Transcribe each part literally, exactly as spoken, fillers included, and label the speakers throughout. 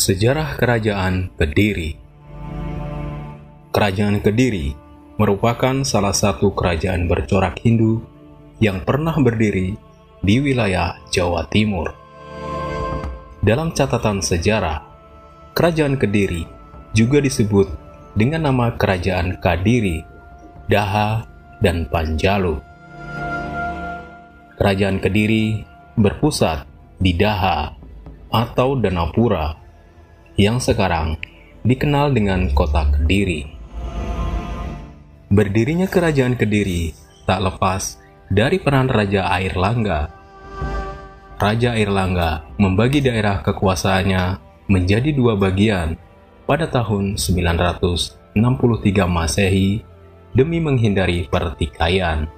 Speaker 1: Sejarah Kerajaan Kediri. Kerajaan Kediri merupakan salah satu kerajaan bercorak Hindu yang pernah berdiri di wilayah Jawa Timur. Dalam catatan sejarah, Kerajaan Kediri juga disebut dengan nama Kerajaan Kadiri, Daha, dan Panjalu. Kerajaan Kediri berpusat di Daha atau Danapura, yang sekarang dikenal dengan Kota Kediri. Berdirinya Kerajaan Kediri tak lepas dari peran Raja Airlangga. Raja Airlangga membagi daerah kekuasaannya menjadi dua bagian pada tahun sembilan ratus enam puluh tiga Masehi demi menghindari pertikaian.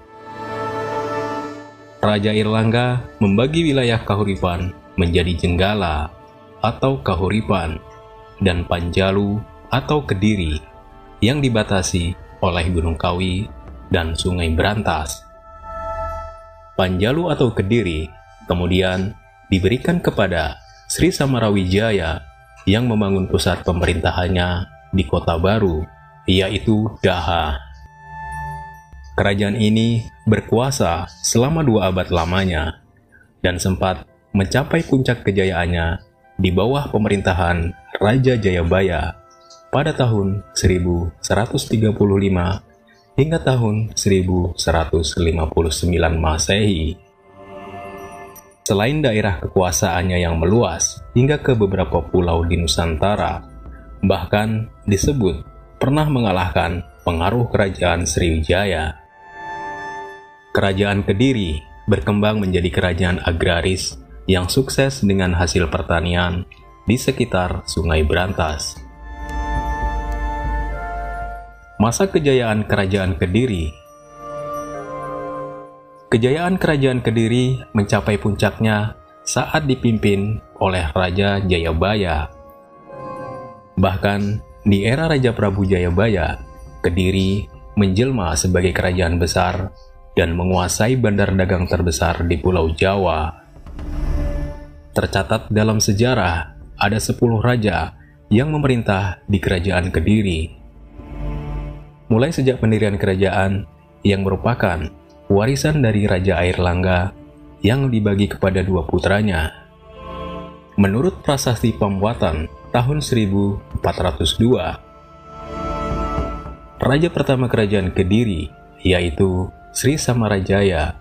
Speaker 1: Raja Airlangga membagi wilayah Kahuripan menjadi Jenggala atau Kahuripan dan Panjalu atau Kediri yang dibatasi oleh Gunung Kawi dan Sungai Brantas. Panjalu atau Kediri kemudian diberikan kepada Sri Samarawijaya yang membangun pusat pemerintahannya di kota baru, yaitu Daha. Kerajaan ini berkuasa selama dua abad lamanya dan sempat mencapai puncak kejayaannya di bawah pemerintahan Raja Jayabaya pada tahun seribu seratus tiga puluh lima hingga tahun seribu seratus lima puluh sembilan Masehi. Selain daerah kekuasaannya yang meluas hingga ke beberapa pulau di Nusantara, bahkan disebut pernah mengalahkan pengaruh kerajaan Sriwijaya. Kerajaan Kediri berkembang menjadi kerajaan agraris yang sukses dengan hasil pertanian di sekitar Sungai Brantas. Masa kejayaan Kerajaan Kediri. Kejayaan Kerajaan Kediri mencapai puncaknya saat dipimpin oleh Raja Jayabaya. Bahkan di era Raja Prabu Jayabaya, Kediri menjelma sebagai kerajaan besar dan menguasai bandar dagang terbesar di Pulau Jawa. Tercatat dalam sejarah ada sepuluh raja yang memerintah di Kerajaan Kediri. Mulai sejak pendirian kerajaan yang merupakan warisan dari Raja Airlangga yang dibagi kepada dua putranya. Menurut prasasti pembuatan tahun seribu empat ratus dua, raja pertama Kerajaan Kediri yaitu Sri Samarajaya.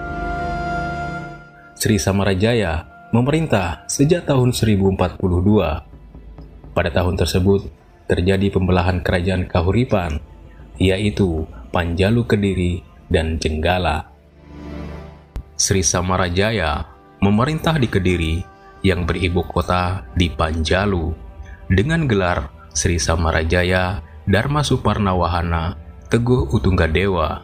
Speaker 1: Sri Samarajaya memerintah sejak tahun seribu empat puluh dua. Pada tahun tersebut terjadi pembelahan kerajaan Kahuripan, yaitu Panjalu Kediri dan Jenggala. Sri Samarajaya memerintah di Kediri yang beribu kota di Panjalu dengan gelar Sri Samarajaya Dharma Suparnawahana Teguh Utunggadewa.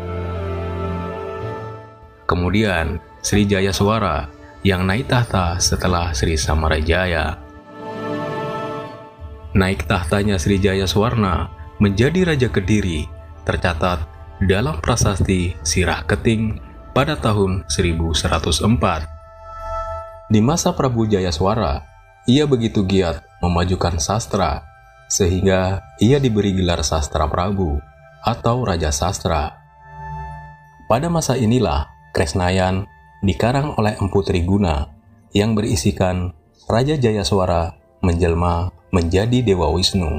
Speaker 1: Kemudian Sri Jayaswara yang naik tahta setelah Sri Samarajaya. Naik tahtanya Sri Jayaswarna menjadi Raja Kediri tercatat dalam prasasti Sirah Keting pada tahun seribu seratus empat. Di masa Prabu Jayaswara, ia begitu giat memajukan sastra, sehingga ia diberi gelar Sastra Prabu atau Raja Sastra. Pada masa inilah Kresnayan dikarang oleh Empu Triguna yang berisikan Raja Jayaswara menjelma menjadi Dewa Wisnu.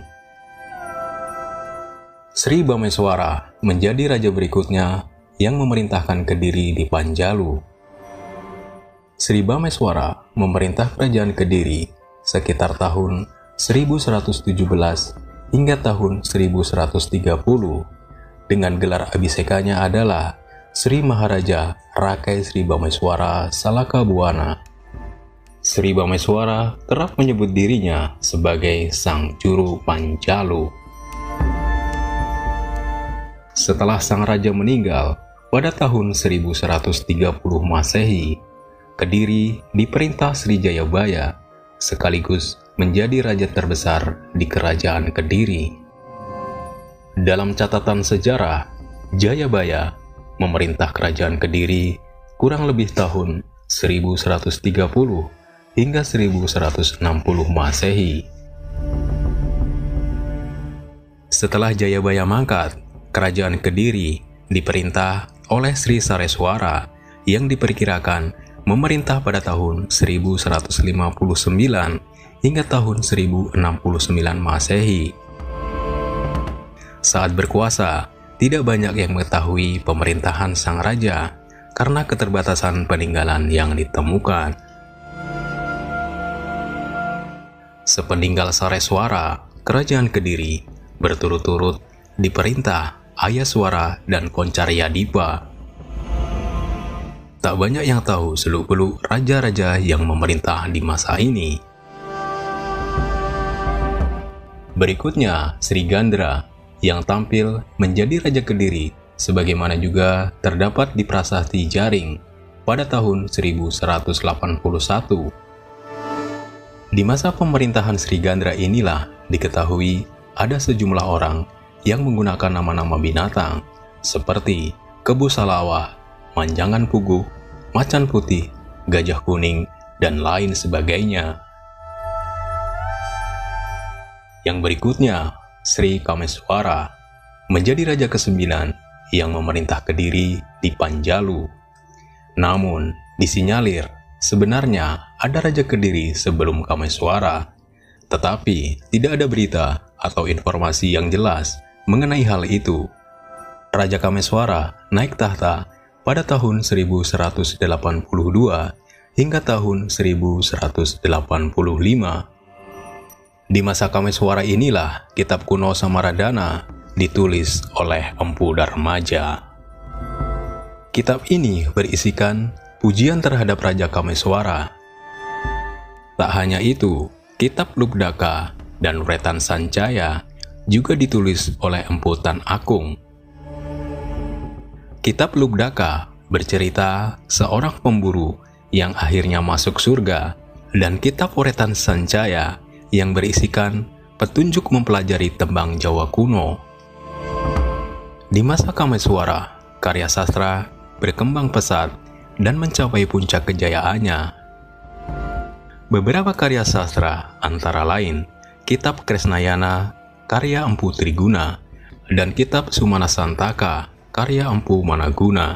Speaker 1: Sri Bameswara menjadi raja berikutnya yang memerintahkan Kediri di Panjalu. Sri Bameswara memerintah Kerajaan Kediri sekitar tahun seribu seratus tujuh belas hingga tahun seribu seratus tiga puluh dengan gelar abisekanya adalah Sri Maharaja Rakai Sri Bameswara Salakabuana. Sri Bameswara kerap menyebut dirinya sebagai Sang Juru Panjalu. Setelah sang raja meninggal pada tahun seribu seratus tiga puluh Masehi, Kediri diperintah Sri Jayabaya sekaligus menjadi raja terbesar di Kerajaan Kediri. Dalam catatan sejarah, Jayabaya memerintah Kerajaan Kediri kurang lebih tahun seribu seratus tiga puluh hingga seribu seratus enam puluh Masehi. Setelah Jayabaya mangkat, kerajaan Kediri diperintah oleh Sri Sareswara yang diperkirakan memerintah pada tahun seribu seratus lima puluh sembilan hingga tahun seribu enam puluh sembilan Masehi. Saat berkuasa, tidak banyak yang mengetahui pemerintahan sang raja karena keterbatasan peninggalan yang ditemukan. Sepeninggal Sareswara, kerajaan Kediri berturut-turut diperintah Ayaswara dan Koncaryadipa. Tak banyak yang tahu seluk-beluk raja-raja yang memerintah di masa ini. Berikutnya, Sri Gandra yang tampil menjadi Raja Kediri, sebagaimana juga terdapat di Prasasti Jaring pada tahun seribu seratus delapan puluh satu. Di masa pemerintahan Sri Gandra inilah diketahui ada sejumlah orang yang menggunakan nama-nama binatang seperti Kebu Salawah, Manjangan Puguh, Macan Putih, Gajah Kuning, dan lain sebagainya. Yang berikutnya, Sri Kameswara menjadi raja kesembilan yang memerintah Kediri di Panjalu. Namun, disinyalir sebenarnya ada raja Kediri sebelum Kameswara, tetapi tidak ada berita atau informasi yang jelas mengenai hal itu. Raja Kameswara naik tahta pada tahun seribu seratus delapan puluh dua hingga tahun seribu seratus delapan puluh lima. Di masa Kameswara inilah kitab kuno Samaradana ditulis oleh Empu Darmaja. Kitab ini berisikan pujian terhadap Raja Kameswara. Tak hanya itu, kitab Lubdaka dan Wretan Sancaya juga ditulis oleh Empu Tan Akung. Kitab Lubdaka bercerita seorang pemburu yang akhirnya masuk surga, dan kitab Wretan Sancaya yang berisikan petunjuk mempelajari tembang Jawa kuno. Di masa Kameswara, karya sastra berkembang pesat dan mencapai puncak kejayaannya. Beberapa karya sastra antara lain Kitab Kresnayana karya Empu Triguna dan Kitab Sumana Santaka karya Empu Managuna.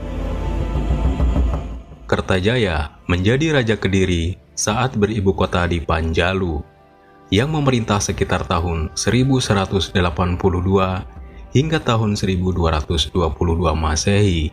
Speaker 1: Kertajaya menjadi Raja Kediri saat beribu kota di Panjalu, yang memerintah sekitar tahun seribu seratus delapan puluh dua hingga tahun seribu dua ratus dua puluh dua Masehi.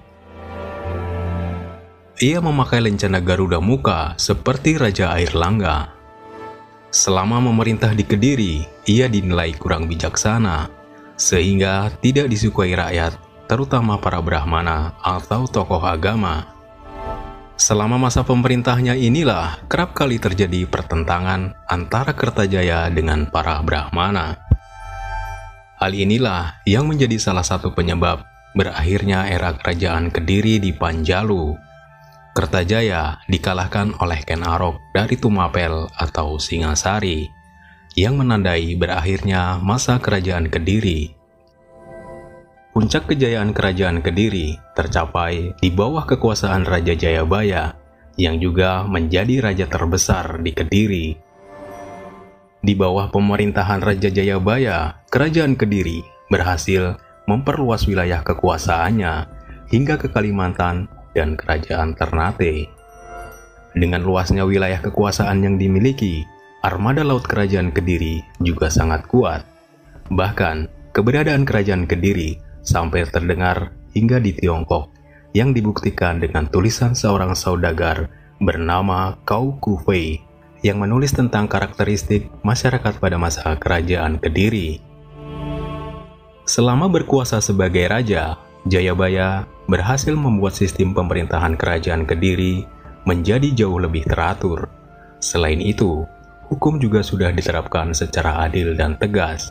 Speaker 1: Ia memakai lencana Garuda Muka seperti Raja Airlangga. Selama memerintah di Kediri, ia dinilai kurang bijaksana, sehingga tidak disukai rakyat, terutama para Brahmana atau tokoh agama. Selama masa pemerintahnya inilah kerap kali terjadi pertentangan antara Kertajaya dengan para Brahmana. Hal inilah yang menjadi salah satu penyebab berakhirnya era kerajaan Kediri di Panjalu. Kertajaya dikalahkan oleh Ken Arok dari Tumapel atau Singasari, yang menandai berakhirnya masa kerajaan Kediri. Puncak kejayaan kerajaan Kediri tercapai di bawah kekuasaan Raja Jayabaya, yang juga menjadi raja terbesar di Kediri. Di bawah pemerintahan Raja Jayabaya, kerajaan Kediri berhasil memperluas wilayah kekuasaannya hingga ke Kalimantan dan kerajaan Ternate. Dengan luasnya wilayah kekuasaan yang dimiliki, armada laut kerajaan Kediri juga sangat kuat. Bahkan, keberadaan kerajaan Kediri sampai terdengar hingga di Tiongkok, yang dibuktikan dengan tulisan seorang saudagar bernama Kau Kufei yang menulis tentang karakteristik masyarakat pada masa kerajaan Kediri. Selama berkuasa sebagai raja, Jayabaya berhasil membuat sistem pemerintahan kerajaan Kediri menjadi jauh lebih teratur. Selain itu, hukum juga sudah diterapkan secara adil dan tegas.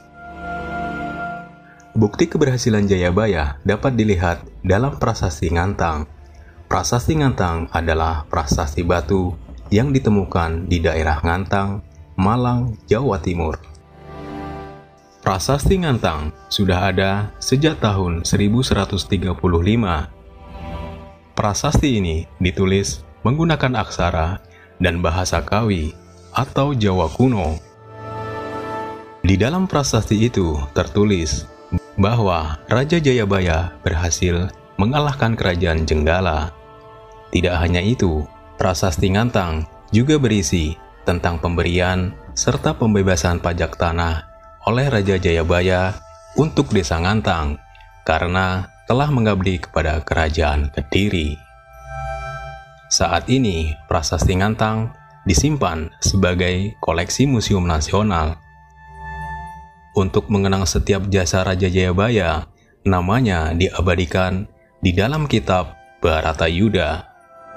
Speaker 1: Bukti keberhasilan Jayabaya dapat dilihat dalam Prasasti Ngantang. Prasasti Ngantang adalah prasasti batu yang ditemukan di daerah Ngantang, Malang, Jawa Timur. Prasasti Ngantang sudah ada sejak tahun seribu seratus tiga puluh lima. Prasasti ini ditulis menggunakan aksara dan bahasa Kawi atau Jawa kuno. Di dalam prasasti itu tertulis bahwa Raja Jayabaya berhasil mengalahkan kerajaan Jenggala. Tidak hanya itu, prasasti Ngantang juga berisi tentang pemberian serta pembebasan pajak tanah oleh Raja Jayabaya untuk desa Ngantang karena telah mengabdi kepada kerajaan Kediri. Saat ini, prasasti Ngantang disimpan sebagai koleksi museum nasional. Untuk mengenang setiap jasa Raja Jayabaya, namanya diabadikan di dalam kitab Bharatayuda.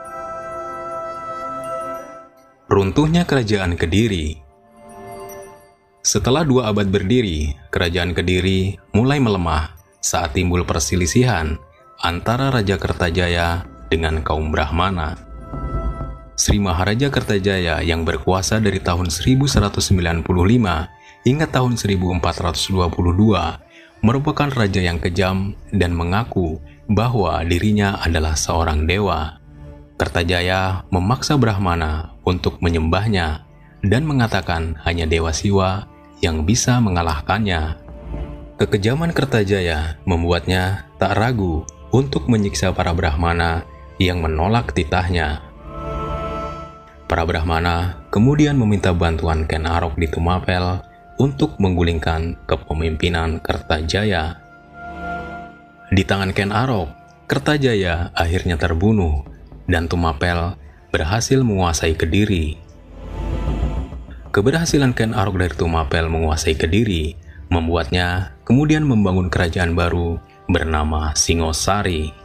Speaker 1: Runtuhnya Kerajaan Kediri. Setelah dua abad berdiri, Kerajaan Kediri mulai melemah saat timbul perselisihan antara Raja Kertajaya dengan kaum Brahmana. Sri Maharaja Kertajaya yang berkuasa dari tahun seribu seratus sembilan puluh lima hingga tahun seribu empat ratus dua puluh dua merupakan raja yang kejam dan mengaku bahwa dirinya adalah seorang dewa. Kertajaya memaksa Brahmana untuk menyembahnya dan mengatakan hanya Dewa Siwa yang bisa mengalahkannya. Kekejaman Kertajaya membuatnya tak ragu untuk menyiksa para Brahmana yang menolak titahnya. Para Brahmana kemudian meminta bantuan Ken Arok di Tumapel untuk menggulingkan kepemimpinan Kertajaya. Di tangan Ken Arok, Kertajaya akhirnya terbunuh dan Tumapel berhasil menguasai Kediri. Keberhasilan Ken Arok dari Tumapel menguasai Kediri membuatnya kemudian membangun kerajaan baru bernama Singosari.